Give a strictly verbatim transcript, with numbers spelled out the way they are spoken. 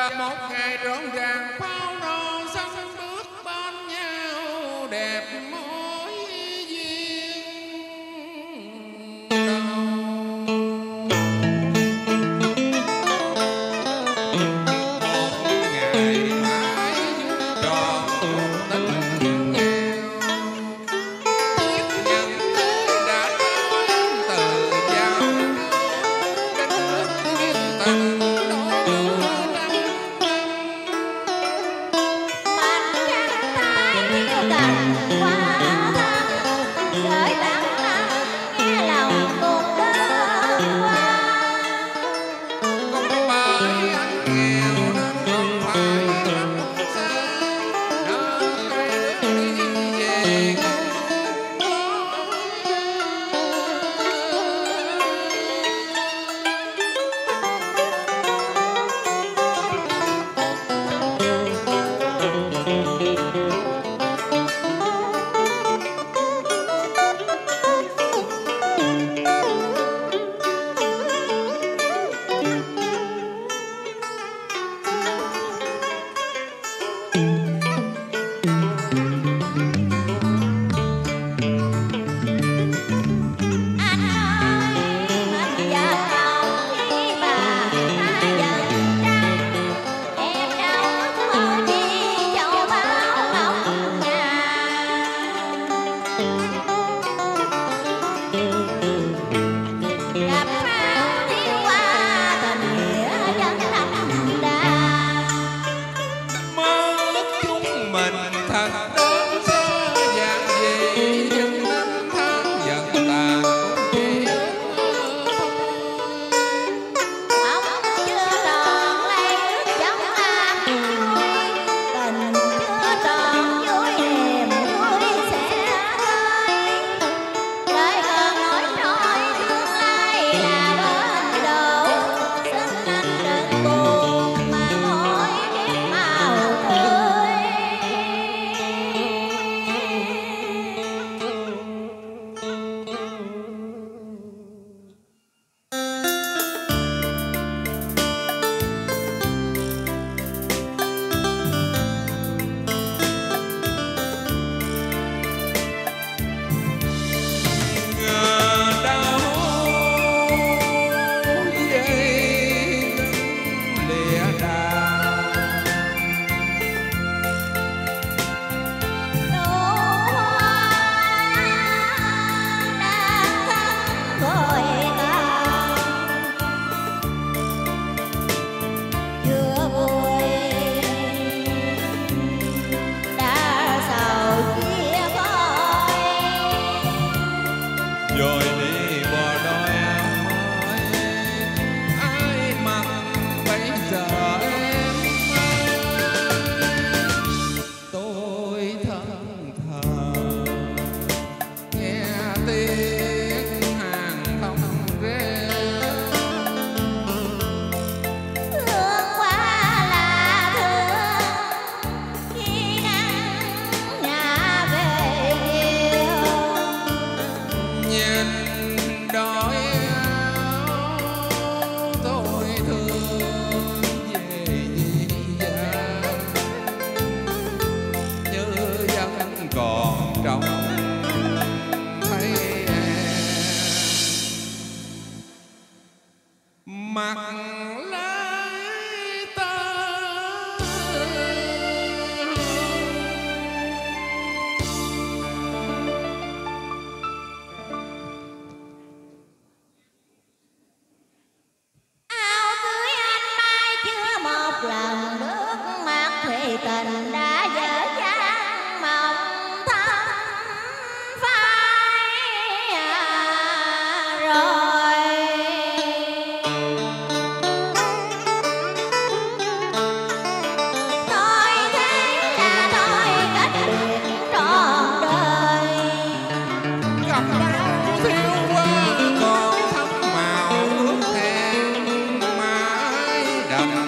chờ một ngày rộn ràng pháo nổ sân bước bên nhau đẹp mối duyên đầu. Ngày mãi tròn tình nghèo chiếc nhẫn đã nói từ giao đất nước yên tình. Rồi đi bò đôi áo mới ai mặc bây giờ em ơi. Tôi thẫn thờ nghe tiếng hàng thông reo thương quá là thương khi nắng nhà về yêu. Nhìn đôi áo tôi thương về dĩ vãng như vẫn còn trong thấy em mặc lấy tơ. Áo cưới anh mai chưa một lần bước mặt thì tình đã dở dang mộng thắm phai à rồi. Thôi thế là thôi cách biệt trọn đời. Gặp nhau thiếu quá còn thắm màu ước hẹn mãi đành